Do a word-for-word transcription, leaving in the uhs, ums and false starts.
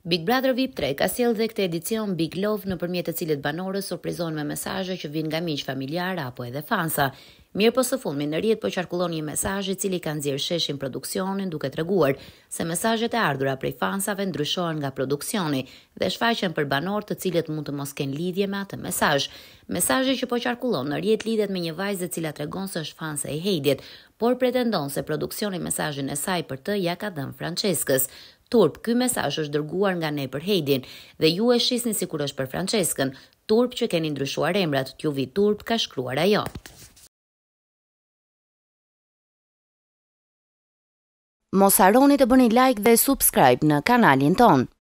Big Brother V I P tre ka sjellë dhe këtë edicion Big Love nëpërmjet të cilit banorët surprizohen me mesazhe që vijnë nga miq familjar apo edhe fansa. Mirë po së fundmi në rrjet po qarkullon një mesazh i cili ka nxjerrë sheshin produksionin duke treguar se mesazhet e ardhura prej fansave ndryshohen nga produksioni dhe shfaqen për banorë të cilët mund të mos kenë lidhje me atë mesazh. Mesazhi që po qarkullon në rrjet lidhet me një vajzë e cila tregon se është fanse e Heidit, por pretendon se produksioni mesazhin e saj për të ja ka dhënë Franceskës. Turp, ky mesazh është dërguar nga ne për Heidin dhe ju e shisni sikur është për Franceskën. Turp që keni ndryshuar emrat, t'ju vi turp, ka shkruar ajo. Mos harroni të bëni like dhe subscribe në kanalin ton.